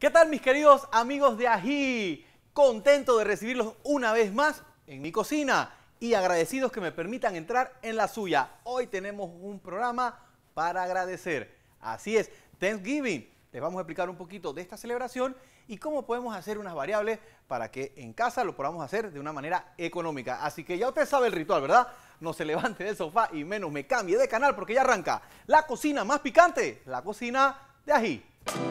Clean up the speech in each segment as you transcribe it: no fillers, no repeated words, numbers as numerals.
¿Qué tal, mis queridos amigos de Ají? Contento de recibirlos una vez más en mi cocina y agradecidos que me permitan entrar en la suya. Hoy tenemos un programa para agradecer. Así es, Thanksgiving. Les vamos a explicar un poquito de esta celebración y cómo podemos hacer unas variables para que en casa lo podamos hacer de una manera económica. Así que ya usted sabe el ritual, ¿verdad? No se levante del sofá y menos me cambie de canal porque ya arranca la cocina más picante, la cocina de Ají.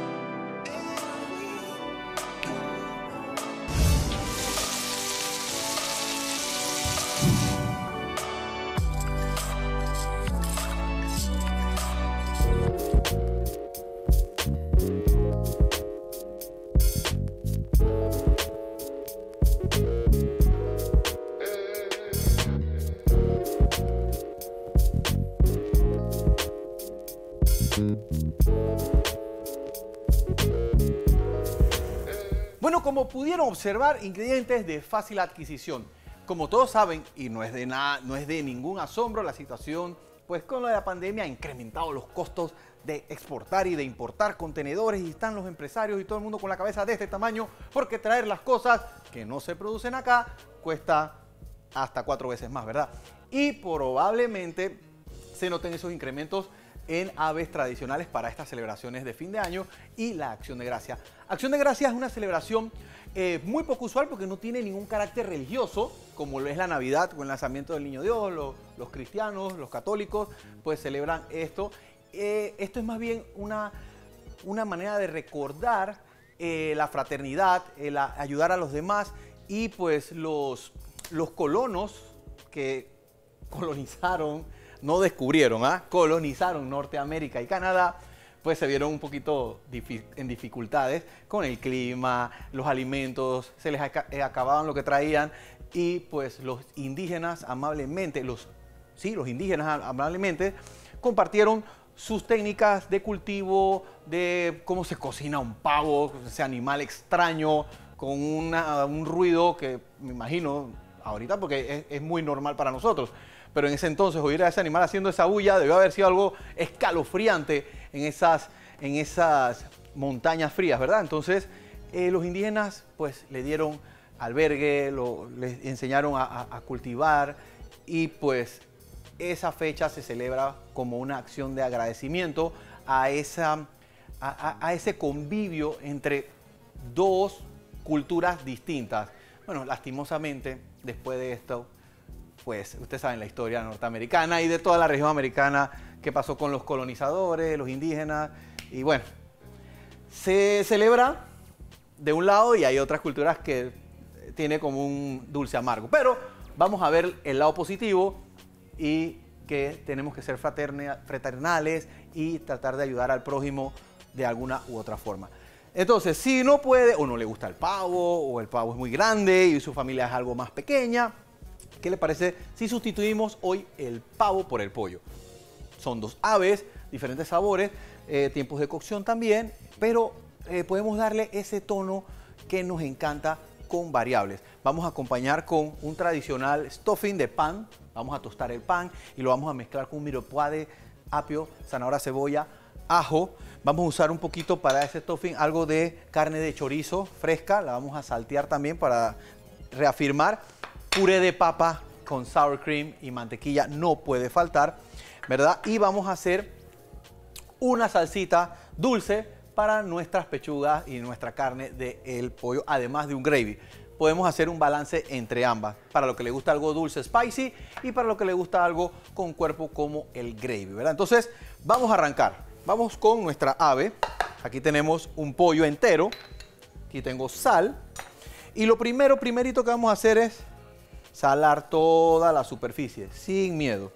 Bueno, como pudieron observar, ingredientes de fácil adquisición. Como todos saben, y no es de ningún asombro, la situación, pues con la pandemia ha incrementado los costos de exportar y de importar contenedores y están los empresarios y todo el mundo con la cabeza de este tamaño porque traer las cosas que no se producen acá cuesta hasta 4 veces más, ¿verdad? Y probablemente se noten esos incrementos en aves tradicionales para estas celebraciones de fin de año y la Acción de Gracia. Acción de Gracia es una celebración muy poco usual porque no tiene ningún carácter religioso, como lo es la Navidad con el lanzamiento del Niño Dios. Los cristianos, los católicos, pues celebran esto. Esto es más bien una manera de recordar la fraternidad, ayudar a los demás y pues los colonos que colonizaron, no descubrieron, colonizaron Norteamérica y Canadá, pues se vieron un poquito en dificultades con el clima, los alimentos, se les acababan lo que traían y pues los indígenas amablemente, los indígenas amablemente compartieron sus técnicas de cultivo, de cómo se cocina un pavo, ese animal extraño, con un ruido que me imagino ahorita porque es muy normal para nosotros. Pero en ese entonces oír a ese animal haciendo esa bulla debió haber sido algo escalofriante en esas montañas frías, ¿verdad? Entonces los indígenas pues le dieron albergue, les enseñaron a cultivar y pues esa fecha se celebra como una acción de agradecimiento a ese convivio entre dos culturas distintas. Bueno, lastimosamente después de esto, pues ustedes saben la historia norteamericana y de toda la región americana, qué pasó con los colonizadores, los indígenas, y bueno, se celebra de un lado y hay otras culturas que tiene como un dulce amargo. Pero vamos a ver el lado positivo y que tenemos que ser fraternales y tratar de ayudar al prójimo de alguna u otra forma. Entonces, si no puede o no le gusta el pavo o el pavo es muy grande y su familia es algo más pequeña, ¿qué le parece si sustituimos hoy el pavo por el pollo? Son dos aves, diferentes sabores, tiempos de cocción también, pero podemos darle ese tono que nos encanta con variables. Vamos a acompañar con un tradicional stuffing de pan. Vamos a tostar el pan y lo vamos a mezclar con un mirepoix, apio, zanahoria, cebolla, ajo. Vamos a usar un poquito para ese stuffing algo de carne de chorizo fresca. La vamos a saltear también para reafirmar. Puré de papa con sour cream y mantequilla no puede faltar, ¿verdad? Y vamos a hacer una salsita dulce para nuestras pechugas y nuestra carne del pollo, además de un gravy. Podemos hacer un balance entre ambas, para lo que le gusta algo dulce, spicy, y para lo que le gusta algo con cuerpo como el gravy, ¿verdad? Entonces, vamos a arrancar. Vamos con nuestra ave. Aquí tenemos un pollo entero. Aquí tengo sal. Y lo primerito que vamos a hacer es salar toda la superficie, sin miedo.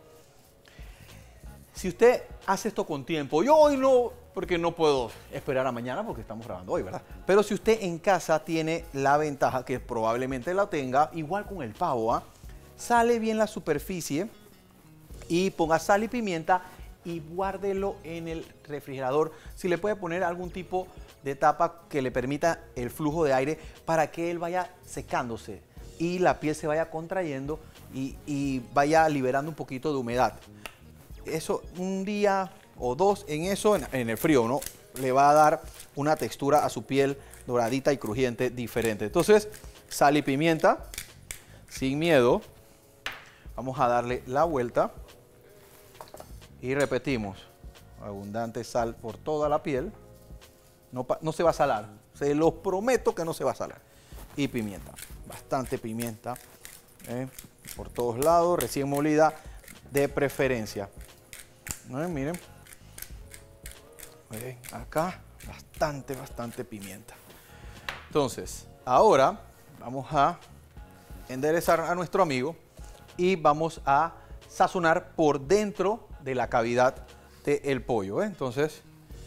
Si usted hace esto con tiempo, yo hoy no, porque no puedo esperar a mañana porque estamos grabando hoy, ¿verdad? Pero si usted en casa tiene la ventaja, que probablemente la tenga, igual con el pavo, sale bien la superficie y ponga sal y pimienta y guárdelo en el refrigerador. Si le puede poner algún tipo de tapa que le permita el flujo de aire para que él vaya secándose y la piel se vaya contrayendo y vaya liberando un poquito de humedad. Eso, un día o dos en eso, en el frío, ¿no? le va a dar una textura a su piel doradita y crujiente diferente. Entonces, sal y pimienta, sin miedo. Vamos a darle la vuelta y repetimos. Abundante sal por toda la piel. No se va a salar. Se los prometo que no se va a salar. Y pimienta. Bastante pimienta. Por todos lados. Recién molida de preferencia. Miren. Acá bastante pimienta. Entonces, ahora vamos a enderezar a nuestro amigo y vamos a sazonar por dentro de la cavidad del pollo. Entonces,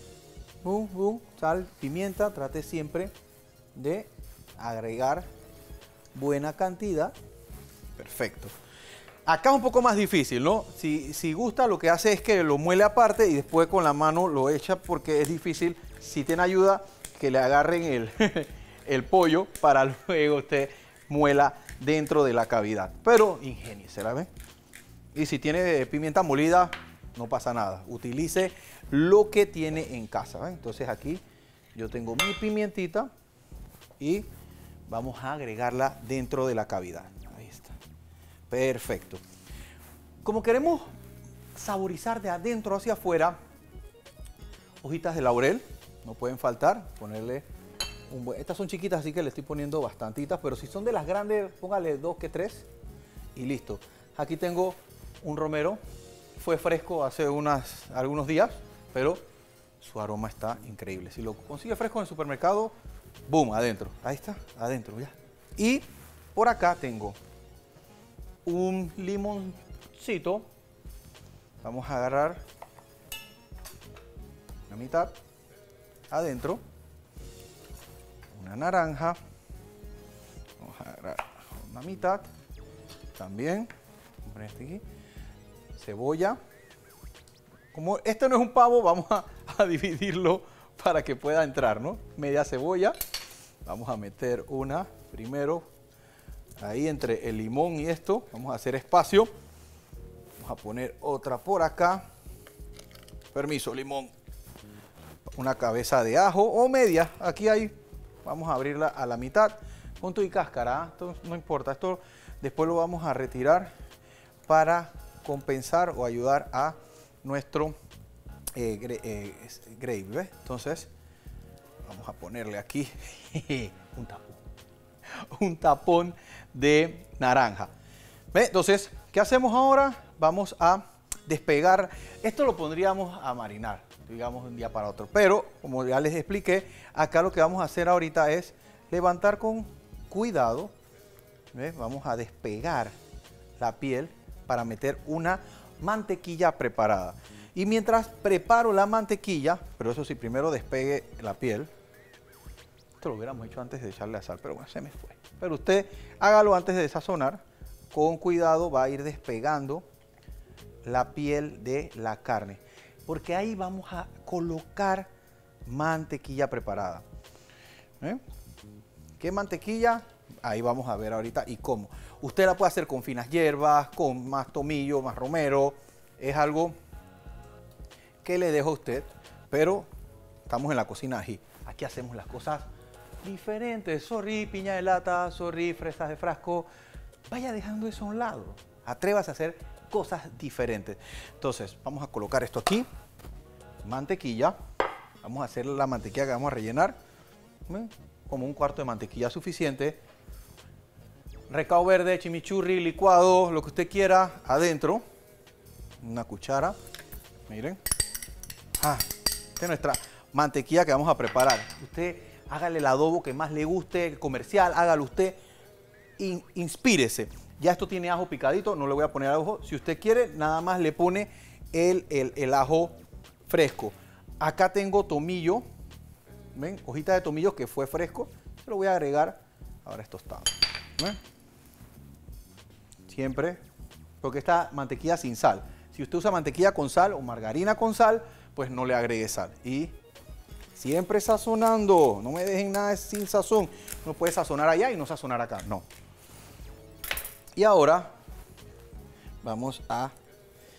sal, pimienta, trate siempre de agregar buena cantidad. Perfecto. Acá es un poco más difícil, ¿no? Si gusta, lo que hace es que lo muele aparte y después con la mano lo echa porque es difícil. Si tiene ayuda, que le agarren el pollo para luego usted muela dentro de la cavidad. Pero ingéniese, ¿la ve? Y si tiene pimienta molida, no pasa nada. Utilice lo que tiene en casa, ¿ve? Entonces aquí yo tengo mi pimientita y vamos a agregarla dentro de la cavidad. Ahí está. Perfecto. Como queremos saborizar de adentro hacia afuera, hojitas de laurel, no pueden faltar. Ponerle estas son chiquitas, así que le estoy poniendo bastantitas, pero si son de las grandes, póngale 2 que 3 y listo. Aquí tengo un romero, fue fresco hace algunos días, pero su aroma está increíble. Si lo consigue fresco en el supermercado, boom, adentro. Ahí está, adentro ya. Y por acá tengo un limoncito. Vamos a agarrar la mitad adentro. Una naranja. Vamos a agarrar una mitad también. Aquí. Cebolla. Como este no es un pavo, vamos a dividirlo para que pueda entrar, ¿no? Media cebolla. Vamos a meter una primero ahí entre el limón y esto. Vamos a hacer espacio. Vamos a poner otra por acá. Permiso, limón. Una cabeza de ajo o media. Aquí hay. Vamos a abrirla a la mitad. Con tu y cáscara. Esto no importa. Esto después lo vamos a retirar para compensar o ayudar a nuestro gravy, ¿ves? Entonces, vamos a ponerle aquí un tapón de naranja. ¿Ves? Entonces, ¿qué hacemos ahora? Vamos a despegar. Esto lo pondríamos a marinar, digamos, de un día para otro. Pero, como ya les expliqué, acá lo que vamos a hacer ahorita es levantar con cuidado. ¿Ves? Vamos a despegar la piel para meter una mantequilla preparada. Y mientras preparo la mantequilla, pero eso sí, primero despegue la piel. Esto lo hubiéramos hecho antes de echarle la sal, pero bueno, se me fue. Pero usted hágalo antes de sazonar. Con cuidado va a ir despegando la piel de la carne. Porque ahí vamos a colocar mantequilla preparada. ¿Qué mantequilla? Ahí vamos a ver ahorita y cómo. Usted la puede hacer con finas hierbas, con más tomillo, más romero. Es algo que le dejo a usted, pero estamos en la cocina ají. Aquí hacemos las cosas diferentes. Sorry, piña de lata, sorry, fresas de frasco. Vaya dejando eso a un lado. Atrévase a hacer cosas diferentes. Entonces, vamos a colocar esto aquí. Mantequilla. Vamos a hacer la mantequilla que vamos a rellenar. Como un cuarto de mantequilla suficiente. Recao verde, chimichurri, licuado, lo que usted quiera, adentro. Una cuchara. Miren. Esta es nuestra mantequilla que vamos a preparar. Usted hágale el adobo que más le guste, el comercial, hágalo usted. Inspírese. Ya esto tiene ajo picadito, no le voy a poner ajo. Si usted quiere, nada más le pone el ajo fresco. Acá tengo tomillo. ¿Ven? Hojita de tomillo que fue fresco. Se lo voy a agregar. Ahora es tostado. ¿Ven? Siempre, porque esta mantequilla sin sal. Si usted usa mantequilla con sal o margarina con sal, pues no le agregue sal. Y siempre sazonando. No me dejen nada sin sazón. No puede sazonar allá y no sazonar acá. No. Y ahora vamos a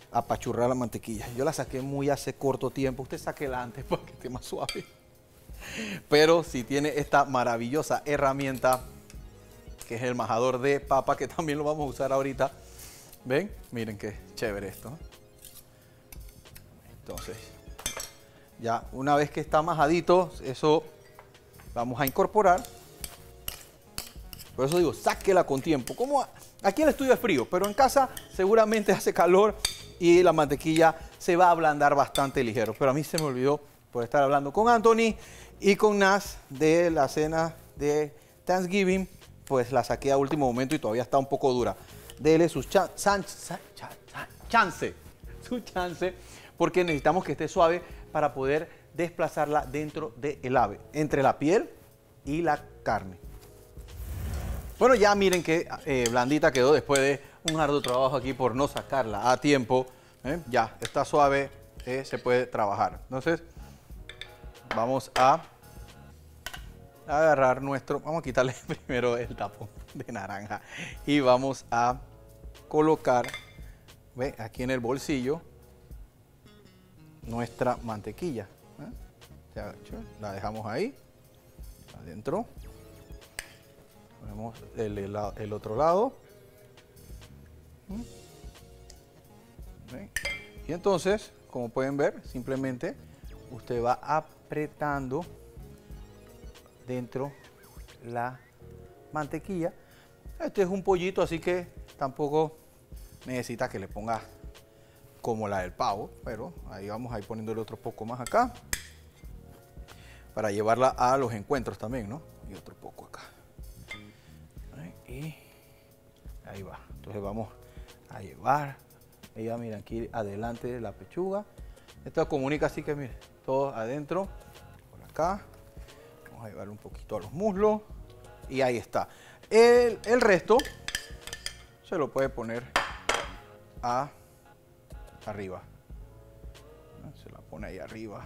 apachurrar la mantequilla. Yo la saqué muy hace corto tiempo. Usted sáquela antes para que esté más suave. Pero si tiene esta maravillosa herramienta, que es el majador de papa, que también lo vamos a usar ahorita. ¿Ven? Miren qué chévere esto. Entonces, ya una vez que está majadito, eso vamos a incorporar. Por eso digo, sáquela con tiempo. Como aquí el estudio es frío, pero en casa seguramente hace calor y la mantequilla se va a ablandar bastante ligero. Pero a mí se me olvidó por estar hablando con Anthony y con Nas de la cena de Thanksgiving, pues la saqué a último momento y todavía está un poco dura. Dele su chance, porque necesitamos que esté suave para poder desplazarla dentro del ave, entre la piel y la carne. Bueno, ya miren que blandita quedó después de un arduo trabajo aquí por no sacarla a tiempo. Ya está suave, se puede trabajar. Entonces, vamos a agarrar vamos a quitarle primero el tapón de naranja y vamos a colocar, ¿ve? Aquí en el bolsillo nuestra mantequilla. La dejamos ahí, adentro. Ponemos el otro lado. ¿Ven? Y entonces, como pueden ver, simplemente usted va apretando dentro la mantequilla. Este es un pollito, así que tampoco necesita que le ponga como la del pavo, pero ahí vamos a ir poniéndole otro poco más acá para llevarla a los encuentros también, ¿no? Y otro poco acá. Y ahí va. Entonces vamos a llevar. Ella, mira, aquí adelante de la pechuga. Esto comunica así que, mire, todo adentro, por acá. Vamos a llevar un poquito a los muslos. Y ahí está. El resto se lo puede poner arriba. Se la pone ahí arriba.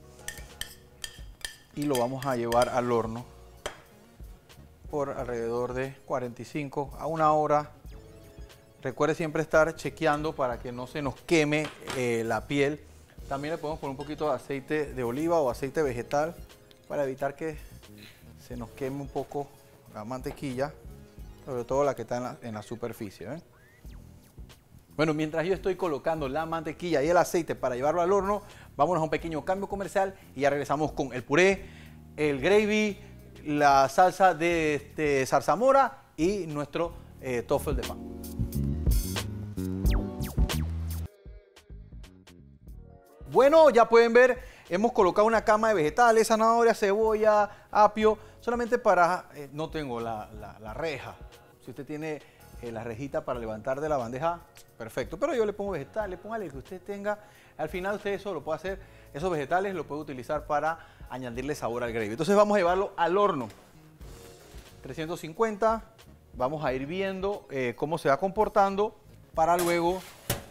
Y lo vamos a llevar al horno por alrededor de 45 a 1 hora. Recuerde siempre estar chequeando para que no se nos queme la piel. También le podemos poner un poquito de aceite de oliva o aceite vegetal para evitar que se nos queme un poco la mantequilla, sobre todo la que está en la superficie. ¿Ven? Bueno, mientras yo estoy colocando la mantequilla y el aceite para llevarlo al horno, vámonos a un pequeño cambio comercial y ya regresamos con el puré, el gravy, la salsa de zarzamora y nuestro toffel de pan. Bueno, ya pueden ver, hemos colocado una cama de vegetales, zanahoria, cebolla, apio, solamente para, no tengo la reja. Si usted tiene la rejita para levantar de la bandeja, perfecto. Pero yo le pongo vegetales, póngale el que usted tenga. Al final usted eso lo puede hacer, esos vegetales lo puede utilizar para añadirle sabor al gravy. Entonces vamos a llevarlo al horno. 350, vamos a ir viendo cómo se va comportando para luego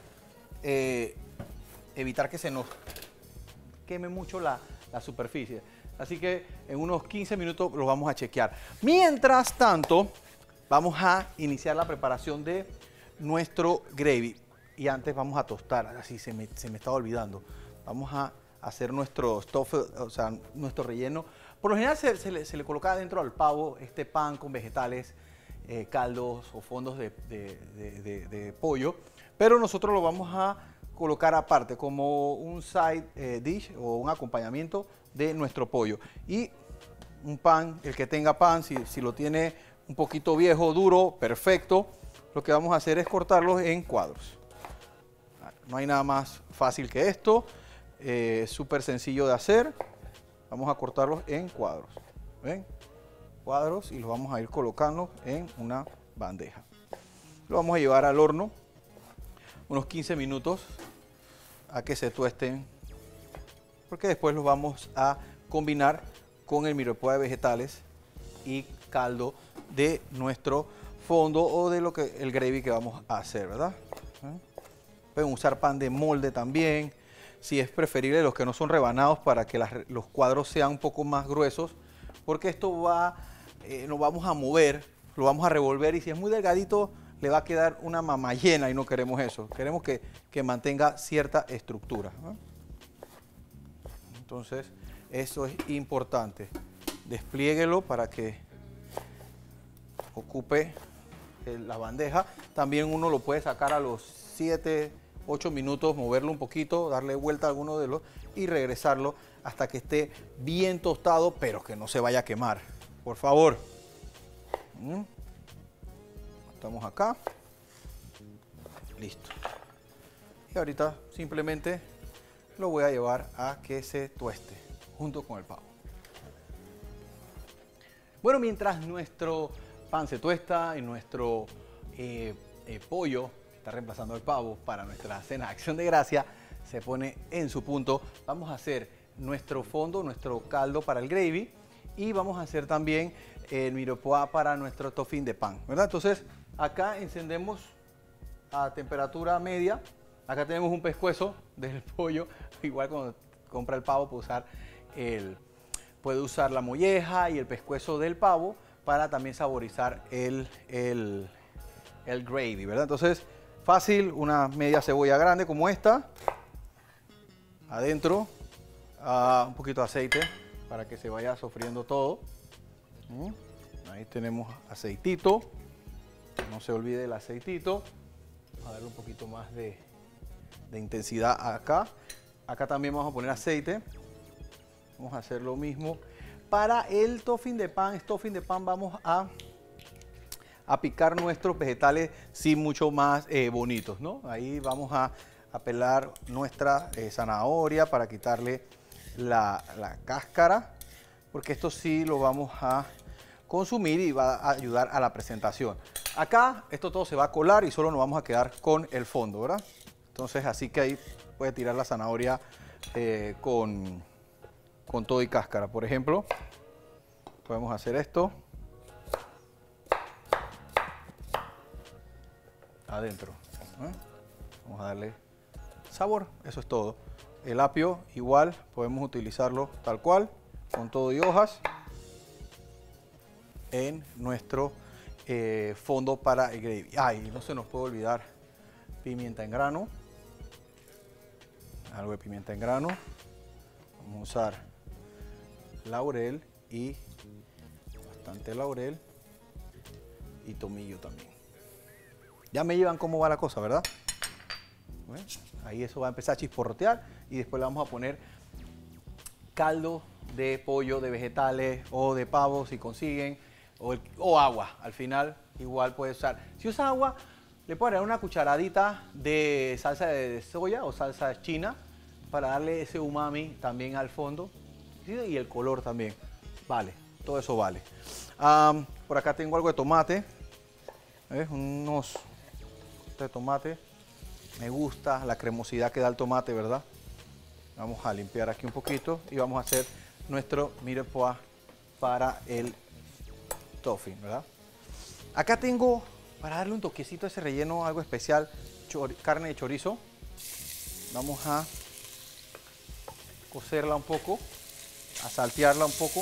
evitar que se nos queme mucho la superficie. Así que en unos 15 minutos lo vamos a chequear. Mientras tanto, vamos a iniciar la preparación de nuestro gravy. Y antes vamos a tostar, así se me estaba olvidando. Vamos a hacer nuestro tofu, o sea, nuestro relleno. Por lo general se le coloca dentro al pavo este pan con vegetales, caldos o fondos de pollo. Pero nosotros lo vamos a colocar aparte como un side dish o un acompañamiento de nuestro pollo. Y un pan, el que tenga pan, si lo tiene un poquito viejo, duro, perfecto. Lo que vamos a hacer es cortarlos en cuadros. No hay nada más fácil que esto. Súper sencillo de hacer. Vamos a cortarlos en cuadros. ¿Ven? Cuadros y los vamos a ir colocando en una bandeja. Lo vamos a llevar al horno unos 15 minutos a que se tuesten, porque después los vamos a combinar con el mirepoix de vegetales y caldo de nuestro fondo o de el gravy que vamos a hacer, ¿verdad? Pueden usar pan de molde también, si es preferible los que no son rebanados para que los cuadros sean un poco más gruesos, porque esto lo vamos a mover, lo vamos a revolver y si es muy delgadito, le va a quedar una mamallena y no queremos eso. Queremos que mantenga cierta estructura, ¿no? Entonces, eso es importante. Desplíguelo para que ocupe la bandeja. También uno lo puede sacar a los 7, 8 minutos, moverlo un poquito, darle vuelta a alguno de los y regresarlo hasta que esté bien tostado, pero que no se vaya a quemar. Por favor. Estamos acá. Listo. Y ahorita simplemente lo voy a llevar a que se tueste junto con el pavo. Bueno, mientras nuestro pan se tuesta y nuestro pollo está reemplazando el pavo para nuestra cena de Acción de Gracia se pone en su punto, vamos a hacer nuestro fondo, nuestro caldo para el gravy y vamos a hacer también el mirepoix para nuestro topping de pan, ¿verdad? Entonces acá encendemos a temperatura media. Acá tenemos un pescuezo del pollo, igual cuando compra el pavo puede usar la molleja y el pescuezo del pavo para también saborizar el gravy, ¿verdad? Entonces, fácil, una media cebolla grande como esta, adentro, un poquito de aceite para que se vaya sofriendo todo. Ahí tenemos aceitito, no se olvide el aceitito, vamos a darle un poquito más de intensidad acá. Acá también vamos a poner aceite. Vamos a hacer lo mismo. Para el topping de pan, vamos a picar nuestros vegetales sí mucho más bonitos, ¿no? Ahí vamos a pelar nuestra zanahoria para quitarle la cáscara, porque esto sí lo vamos a consumir y va a ayudar a la presentación. Acá esto todo se va a colar y solo nos vamos a quedar con el fondo, ¿verdad? Entonces así que ahí puede tirar la zanahoria con todo y cáscara. Por ejemplo, podemos hacer esto adentro. Vamos a darle sabor, eso es todo. El apio igual, podemos utilizarlo tal cual, con todo y hojas, en nuestro fondo para el gravy. Ay, no se nos puede olvidar pimienta en grano. Algo de pimienta en grano. Vamos a usar laurel y bastante laurel y tomillo también. Ya me llevan cómo va la cosa, ¿verdad? Bueno, ahí eso va a empezar a chisporrotear y después le vamos a poner caldo de pollo, de vegetales o de pavo si consiguen, o agua. Al final igual puede usar. Si usa agua, le puede dar una cucharadita de salsa de soya o salsa china para darle ese umami también al fondo, ¿sí? Y el color también. Vale, todo eso vale. Por acá tengo algo de tomate. Unos de tomate. Me gusta la cremosidad que da el tomate, ¿verdad? Vamos a limpiar aquí un poquito y vamos a hacer nuestro mirepoix para el topping, ¿verdad? Acá tengo, para darle un toquecito a ese relleno, algo especial, carne de chorizo. Vamos a cocerla un poco, a saltearla un poco.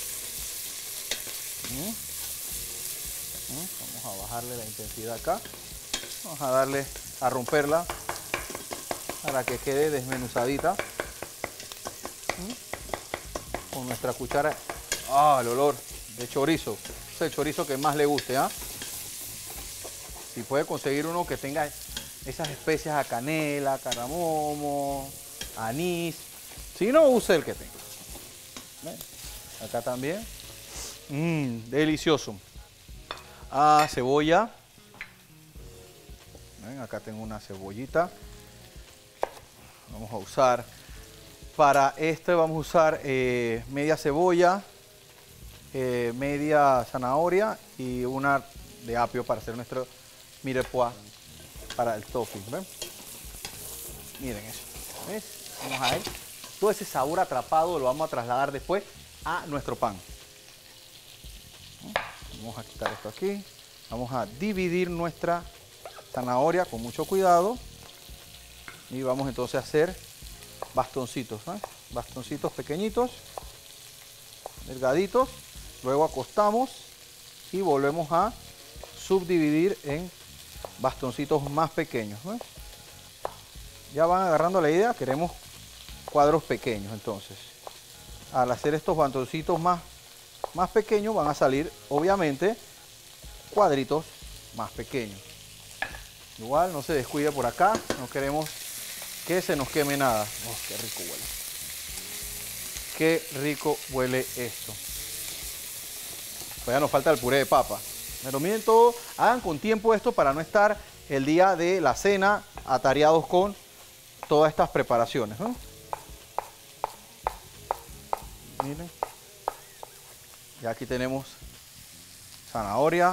Vamos a bajarle la intensidad acá. Vamos a darle, a romperla para que quede desmenuzadita. Con nuestra cuchara. El olor de chorizo. Es el chorizo que más le guste, Si puede conseguir uno que tenga esas especias a canela, cardamomo, anís. Si no, use el que tenga. Acá también. Delicioso. Cebolla. Acá tengo una cebollita. Vamos a usar, para este vamos a usar media cebolla, media zanahoria y una de apio para hacer nuestro mirepoix para el topping. ¿Ven? Miren eso. ¿Ves? Vamos a ver. Todo ese sabor atrapado lo vamos a trasladar después a nuestro pan. Vamos a quitar esto aquí. Vamos a dividir nuestra zanahoria con mucho cuidado. Y vamos entonces a hacer bastoncitos, bastoncitos pequeñitos, delgaditos. Luego acostamos y volvemos a subdividir en bastoncitos más pequeños, ¿eh? Ya van agarrando la idea, queremos cuadros pequeños. Entonces, al hacer estos bastoncitos más pequeños, van a salir, obviamente, cuadritos más pequeños. Igual, no se descuide por acá, no queremos que se nos queme nada. Oh, qué rico huele. Qué rico huele esto. Pues ya nos falta el puré de papa. Pero miren todo, hagan con tiempo esto para no estar el día de la cena atareados con todas estas preparaciones, ¿no? Miren. Ya aquí tenemos zanahoria.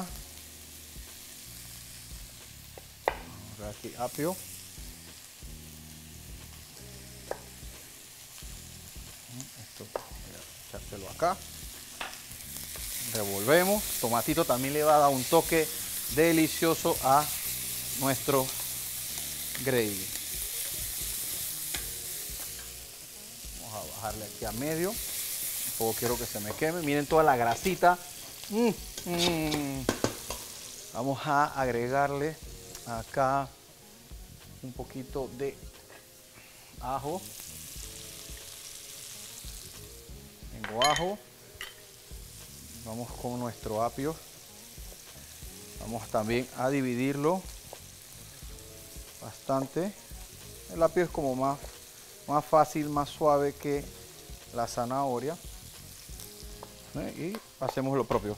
Vamos a ver aquí apio. Esto voy a echárselo acá. Revolvemos. Tomatito también le va a dar un toque delicioso a nuestro gravy. Vamos a bajarle aquí a medio. Tampoco quiero que se me queme. Miren toda la grasita. Vamos a agregarle acá un poquito de ajo. Tengo ajo. Vamos con nuestro apio. Vamos también a dividirlo bastante. El apio es como más fácil, más suave que la zanahoria. Y hacemos lo propio.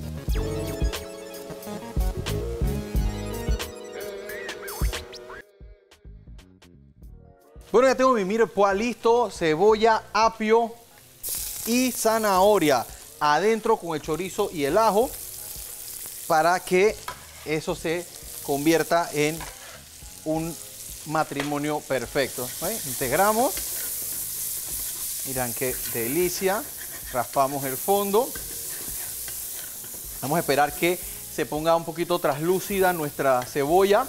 Bueno, ya tengo mi mirepoix listo, cebolla, apio y zanahoria adentro con el chorizo y el ajo para que eso se convierta en un matrimonio perfecto. Integramos. Miren qué delicia. Raspamos el fondo. Vamos a esperar que se ponga un poquito traslúcida nuestra cebolla.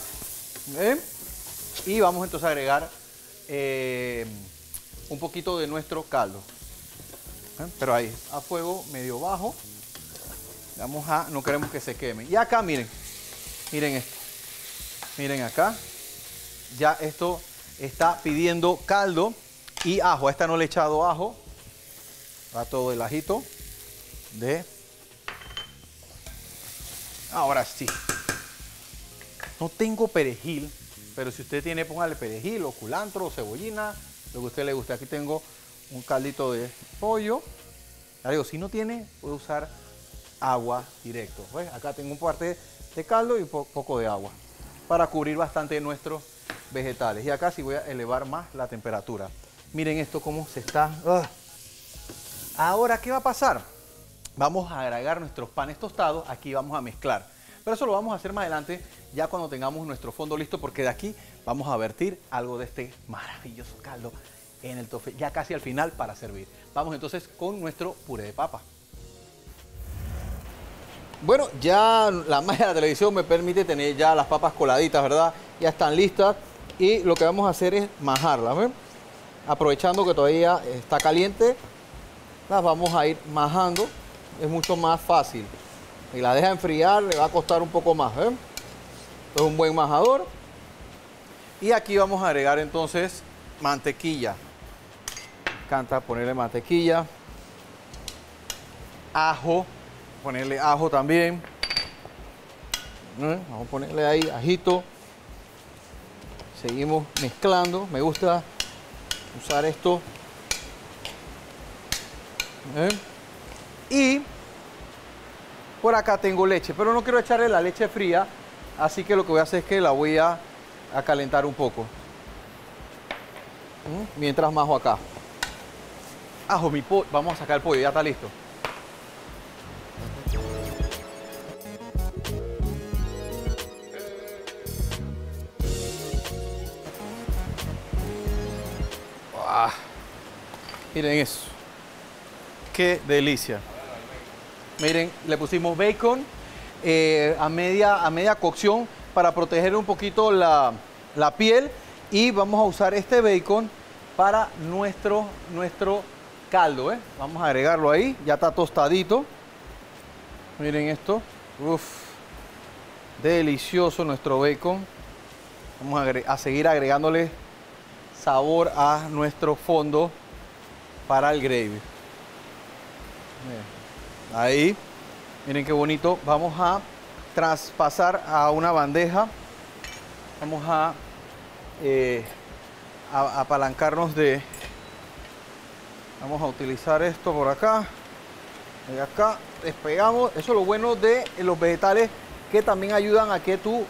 Y vamos entonces a agregar un poquito de nuestro caldo. Pero ahí, a fuego medio bajo. No queremos que se queme. Y acá miren esto. Miren acá. Ya esto está pidiendo caldo y ajo. A esta no le he echado ajo. Va todo el ajito Ahora sí. No tengo perejil, pero si usted tiene, póngale perejil o culantro o cebollina, lo que a usted le guste. Aquí tengo un caldito de pollo. Ya digo, si no tiene, puede usar agua directo. ¿Ves? Acá tengo un parte de caldo y poco de agua para cubrir bastante nuestros vegetales. Y acá sí voy a elevar más la temperatura. Miren esto cómo se está. Ahora, ¿qué va a pasar? Vamos a agregar nuestros panes tostados. Aquí vamos a mezclar. Pero eso lo vamos a hacer más adelante, ya cuando tengamos nuestro fondo listo, porque de aquí vamos a vertir algo de este maravilloso caldo en el tofu, ya casi al final para servir. Vamos entonces con nuestro puré de papa. Bueno, ya la magia de la televisión me permite tener ya las papas coladitas, ¿verdad? Ya están listas y lo que vamos a hacer es majarlas, ¿ven? Aprovechando que todavía está caliente, las vamos a ir majando. Es mucho más fácil. Y la deja enfriar, le va a costar un poco más, ¿ven? Es un buen majador. Y aquí vamos a agregar entonces mantequilla. Me encanta ponerle mantequilla. Ajo. Ponerle ajo también. Vamos a ponerle ahí ajito. Seguimos mezclando. Me gusta usar esto. Y por acá tengo leche, pero no quiero echarle la leche fría, así que lo que voy a hacer es que la voy a calentar un poco. Mientras majo acá. Ajo, vamos a sacar el pollo, ya está listo. Miren eso. Qué delicia. Miren, le pusimos bacon a media cocción para proteger un poquito la piel. Y vamos a usar este bacon para nuestro caldo. Vamos a agregarlo ahí. Ya está tostadito. Miren esto. Uf. delicioso nuestro bacon. Vamos a seguir agregándole sabor a nuestro fondo para el gravy. Bien. Ahí, miren qué bonito. Vamos a traspasar a una bandeja. Vamos a apalancarnos de... Vamos a utilizar esto por acá. Y acá despegamos. Eso es lo bueno de los vegetales, que también ayudan a que tu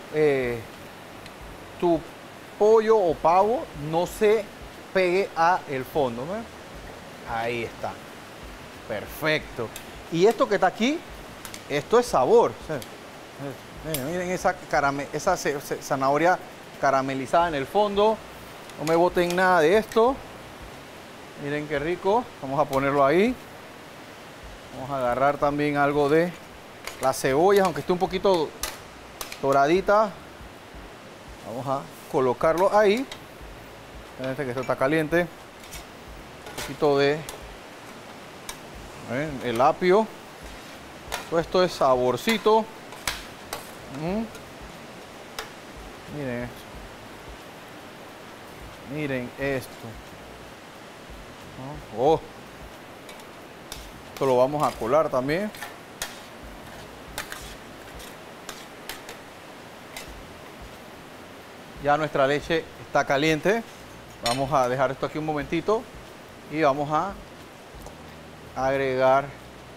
pollo o pavo no se pegue a el fondo, ¿ves? Ahí está. Perfecto. Y esto que está aquí, esto es sabor. Miren esa zanahoria caramelizada en el fondo. No me boten nada de esto. Miren qué rico. Vamos a ponerlo ahí. Vamos a agarrar también algo de las cebollas, aunque esté un poquito doradita. Vamos a colocarlo ahí. Fíjense que esto está caliente. Un poquito de el apio. Todo esto es saborcito. Miren esto. Miren esto. Oh. Esto lo vamos a colar también. Ya nuestra leche está caliente. Vamos a dejar esto aquí un momentito y vamos a agregar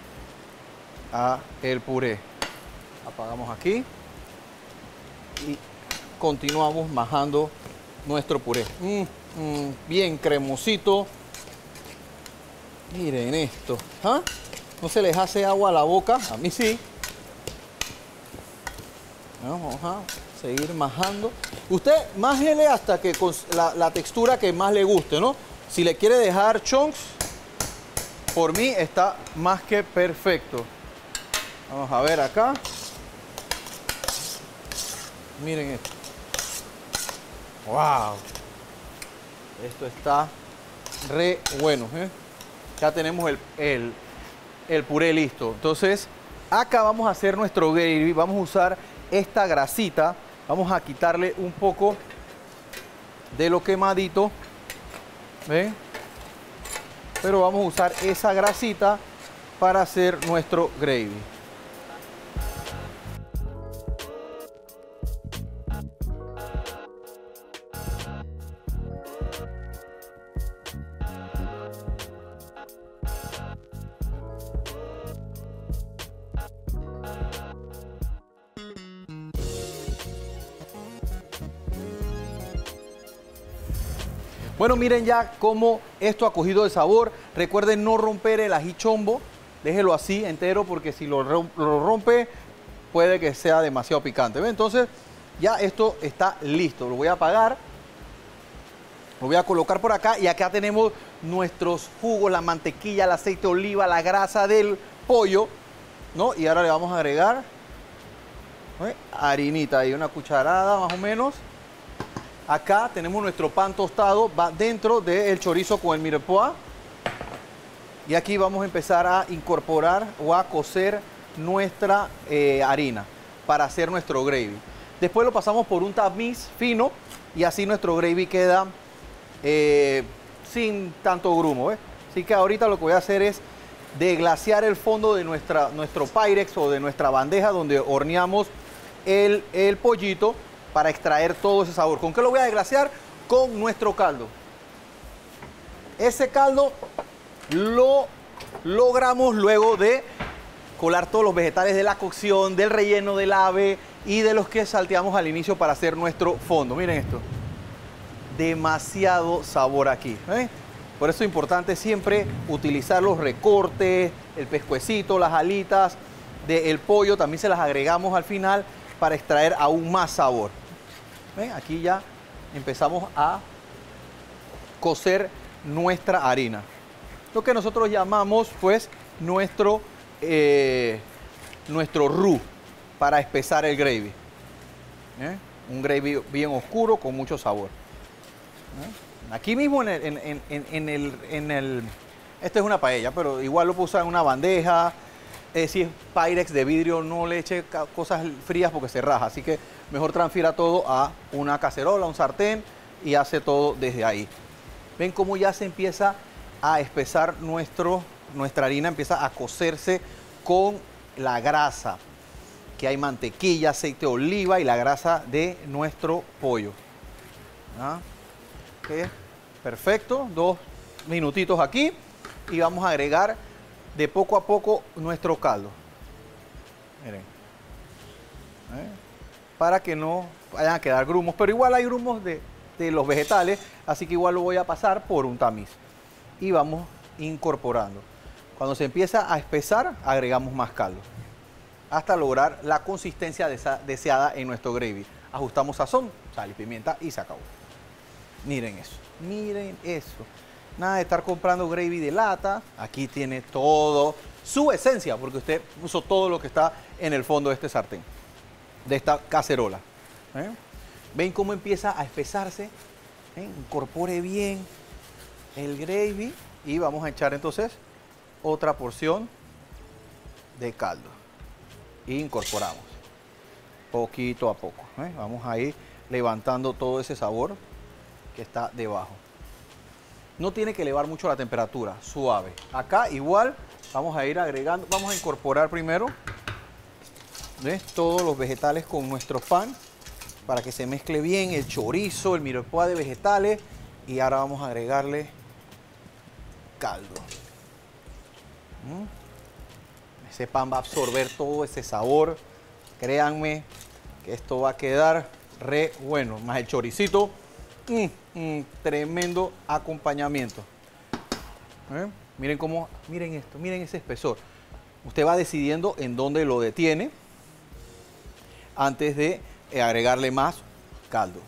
el puré. Apagamos aquí y continuamos majando nuestro puré. Bien cremosito. Miren esto. ¿Ah? ¿No se les hace agua a la boca? A mí sí. Vamos a seguir majando. Usted májele hasta que con la textura que más le guste, ¿no? Si le quiere dejar chunks, por mí está más que perfecto. Vamos a ver acá. Miren esto. ¡Wow! Esto está re bueno, ¿eh? Ya tenemos el puré listo. Entonces, acá vamos a hacer nuestro gravy. Vamos a usar esta grasita. Vamos a quitarle un poco de lo quemadito. ¿Ven? Pero vamos a usar esa grasita para hacer nuestro gravy. Bueno, miren ya cómo esto ha cogido el sabor. Recuerden no romper el ají chombo. Déjelo así entero, porque si lo rompe puede que sea demasiado picante. ¿Ven? Entonces ya esto está listo. Lo voy a apagar. Lo voy a colocar por acá. Y acá tenemos nuestros jugos, la mantequilla, el aceite de oliva, la grasa del pollo, ¿no? Y ahora le vamos a agregar harinita y una cucharada más o menos. Acá tenemos nuestro pan tostado, va dentro del chorizo con el mirepoix. Y aquí vamos a empezar a incorporar o a cocer nuestra harina para hacer nuestro gravy. Después lo pasamos por un tamiz fino y así nuestro gravy queda sin tanto grumo, ¿ves? Así que ahorita lo que voy a hacer es deglaciar el fondo de nuestro Pyrex o de nuestra bandeja donde horneamos el pollito, para extraer todo ese sabor. ¿Con qué lo voy a desglaciar? Con nuestro caldo. Ese caldo lo logramos luego de colar todos los vegetales de la cocción, del relleno del ave y de los que salteamos al inicio para hacer nuestro fondo. Miren esto. Demasiado sabor aquí. Por eso es importante siempre utilizar los recortes, el pescuecito, las alitas del pollo. También se las agregamos al final para extraer aún más sabor. ¿Ven? Aquí ya empezamos a cocer nuestra harina. Lo que nosotros llamamos pues nuestro roux para espesar el gravy. Un gravy bien oscuro con mucho sabor. Aquí mismo esta es una paella, pero igual lo puedo usar en una bandeja. Si es Pyrex de vidrio, no le eche cosas frías porque se raja. Así que mejor transfiera todo a una cacerola, un sartén y hace todo desde ahí. Ven cómo ya se empieza a espesar nuestra harina, empieza a cocerse con la grasa, que hay mantequilla, aceite de oliva y la grasa de nuestro pollo. ¿Ah? Okay. Perfecto, 2 minutitos aquí y vamos a agregar de poco a poco nuestro caldo. Miren. Para que no vayan a quedar grumos, pero igual hay grumos de los vegetales, así que igual lo voy a pasar por un tamiz. Y vamos incorporando. Cuando se empieza a espesar, agregamos más caldo, hasta lograr la consistencia deseada en nuestro gravy. Ajustamos sazón, sal y pimienta y se acabó. Miren eso, miren eso. Nada de estar comprando gravy de lata. Aquí tiene todo su esencia, porque usted puso todo lo que está en el fondo de este sartén, de esta cacerola. ¿Ven cómo empieza a espesarse? Incorpore bien el gravy y vamos a echar entonces otra porción de caldo. Incorporamos poquito a poco. Vamos a ir levantando todo ese sabor que está debajo. No tiene que elevar mucho la temperatura, suave. Acá igual vamos a ir agregando, vamos a incorporar primero todos los vegetales con nuestro pan para que se mezcle bien el chorizo, el mirepoix de vegetales, y ahora vamos a agregarle caldo. Ese pan va a absorber todo ese sabor. Créanme que esto va a quedar re bueno. Más el choricito. Tremendo acompañamiento. Miren cómo, miren esto, miren ese espesor. Usted va decidiendo en dónde lo detiene antes de agregarle más caldo.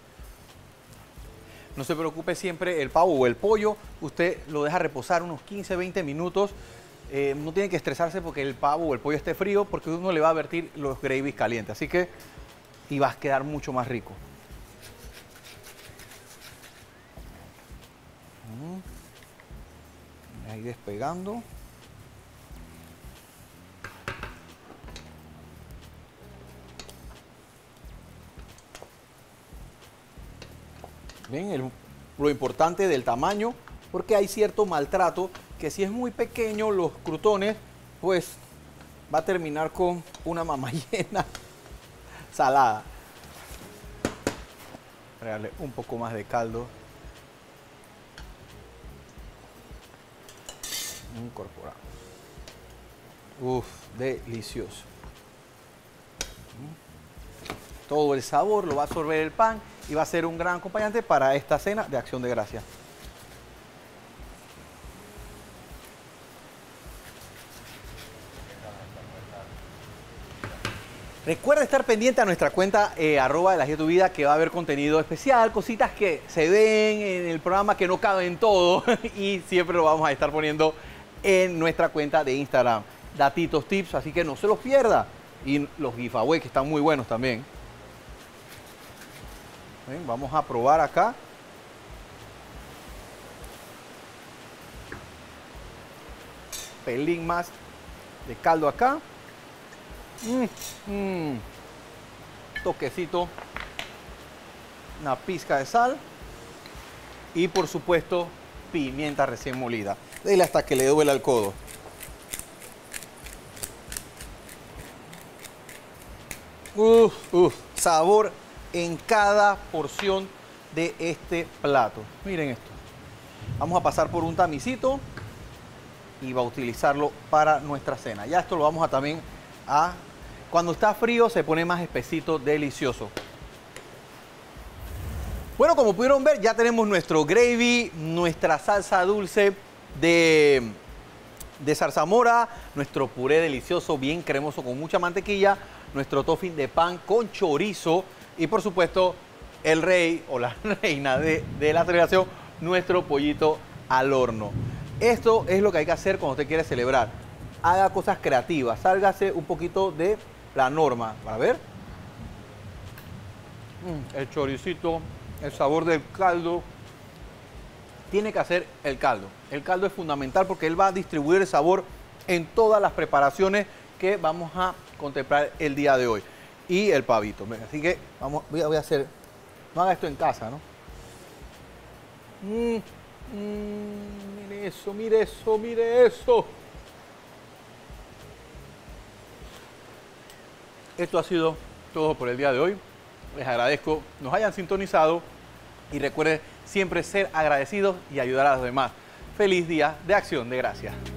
No se preocupe, siempre el pavo o el pollo, usted lo deja reposar unos 15-20 minutos. No tiene que estresarse porque el pavo o el pollo esté frío, porque uno le va a vertir los gravies calientes. Así que, y va a quedar mucho más rico. Ahí despegando. Ven lo importante del tamaño, porque hay cierto maltrato que si es muy pequeño los crutones, pues va a terminar con una mamallena salada. Voy a darle un poco más de caldo. Incorporamos. Uf, delicioso. Todo el sabor lo va a absorber el pan y va a ser un gran acompañante para esta cena de Acción de Gracias. Recuerda estar pendiente a nuestra cuenta arroba del ají de tu vida, que va a haber contenido especial, cositas que se ven en el programa que no caben todo y siempre lo vamos a estar poniendo en nuestra cuenta de Instagram. Datitos, tips, así que no se los pierda. Y los giveaways que están muy buenos también. Ven, vamos a probar acá. Pelín más de caldo acá. Toquecito, una pizca de sal y por supuesto pimienta recién molida. Dele hasta que le duela el codo. Sabor en cada porción de este plato. Miren esto. Vamos a pasar por un tamicito y va a utilizarlo para nuestra cena. Ya esto lo vamos a también a... Cuando está frío se pone más espesito, delicioso. Bueno, como pudieron ver, ya tenemos nuestro gravy, nuestra salsa dulce de zarzamora, nuestro puré delicioso, bien cremoso con mucha mantequilla, nuestro topping de pan con chorizo y por supuesto el rey o la reina de la celebración, nuestro pollito al horno. Esto es lo que hay que hacer cuando usted quiere celebrar. Haga cosas creativas, sálgase un poquito de la norma. Para ver. El choricito, el sabor del caldo. Tiene que hacer el caldo. El caldo es fundamental porque él va a distribuir el sabor en todas las preparaciones que vamos a contemplar el día de hoy. Y el pavito. Así que voy a hacer, no haga esto en casa, ¿no? Mire eso, mire eso, mire eso. Esto ha sido todo por el día de hoy. Les agradezco nos hayan sintonizado y recuerden siempre ser agradecidos y ayudar a los demás. Feliz día de Acción de Gracias.